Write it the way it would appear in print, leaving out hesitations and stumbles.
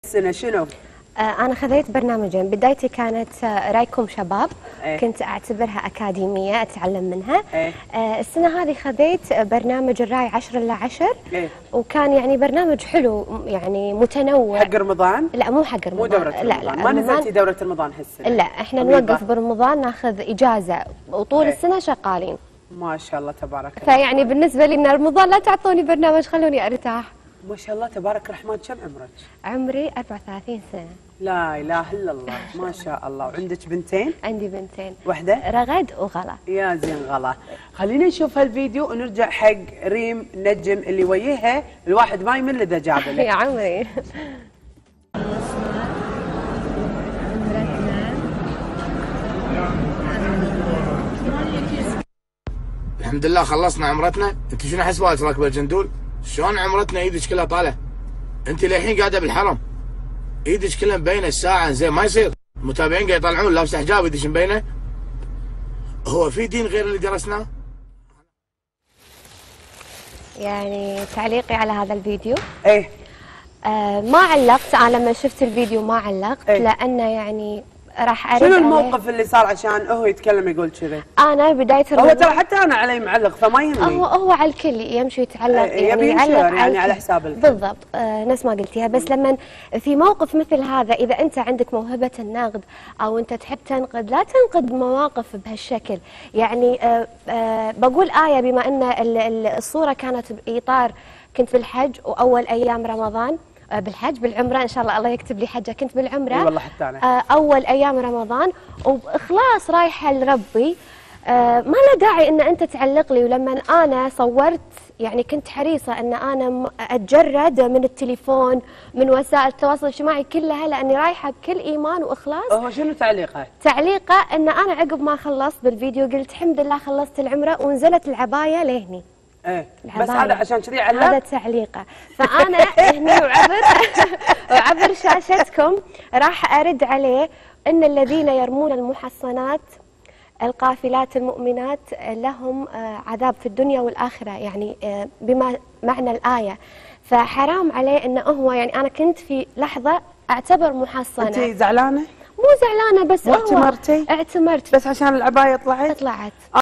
السنة شنو؟ أنا خذيت برنامجين. بدايتي كانت رايكم شباب. إيه؟ كنت أعتبرها أكاديمية أتعلم منها. إيه؟ السنة هذه خذيت برنامج الراي 10 إلى 10. إيه؟ وكان يعني برنامج حلو يعني متنوع. حق رمضان؟ لا مو حق رمضان. مو دورة رمضان. لا ما نزلتي دورة رمضان هالسنة؟ لا احنا طبيبة. نوقف برمضان ناخذ إجازة وطول إيه؟ السنة شغالين. ما شاء الله تبارك الله. فيعني بالنسبة لي من رمضان لا تعطوني برنامج خلوني أرتاح. ما شاء الله تبارك الرحمن. كم عمرك؟ عمري 34 سنة. لا اله الا الله. ما شاء الله. وعندك بنتين؟ عندي بنتين. وحده؟ رغد وغلا. يا زين غلا. خلينا نشوف هالفيديو ونرجع حق ريم نجم اللي وياها الواحد ما يمل اذا جابه له. يا عمري. الحمد لله خلصنا عمرتنا. انت شنو حسبالك راكبه الجندول؟ شلون عمرتنا ايدك كلها طالع؟ انت للحين قاعده بالحرم ايدك كلها مبينه الساعه. زين ما يصير المتابعين قاعد يطلعون لابسه حجاب ايدك مبينه. هو في دين غير اللي درسناه؟ يعني تعليقي على هذا الفيديو ايه؟ ما علقت. انا لما شفت الفيديو ما علقت. إيه؟ لانه يعني راح ارد شنو عليه. الموقف اللي صار عشان هو يتكلم يقول كذي؟ انا بدايه هو رمضان ترى حتى انا علي معلق فما يهمني. هو على الكل يمشي يتعلق. يبي ينشر يعني على حساب الكل. بالضبط. نفس ما قلتيها. بس لما في موقف مثل هذا اذا انت عندك موهبه النقد او انت تحب تنقد لا تنقد مواقف بهالشكل. يعني بقول آية بما ان الصوره كانت باطار كنت بالحج واول ايام رمضان. بالحج بالعمره ان شاء الله يكتب لي حجه. كنت بالعمره. اي والله حتى انا. اول ايام رمضان وباخلاص رايحه لربي. ما له داعي ان انت تعلق لي. ولما انا صورت يعني كنت حريصه ان انا اتجرد من التليفون من وسائل التواصل الاجتماعي كلها لاني رايحه بكل ايمان واخلاص. هو شنو تعليقه؟ تعليقه ان انا عقب ما خلصت بالفيديو قلت الحمد لله خلصت العمره ونزلت العبايه لهني. ايه بس هذا عشان كذي علق. هذا تعليقه. فانا هني وعبر شاشتكم راح ارد عليه ان الذين يرمون المحصنات القافلات المؤمنات لهم عذاب في الدنيا والاخره. يعني بما معنى الايه. فحرام عليه انه هو يعني انا كنت في لحظه اعتبر محصنه. انت زعلانه؟ مو زعلانه بس اعتمرتي؟ اعتمرت بس عشان العبايه طلعت؟ طلعت.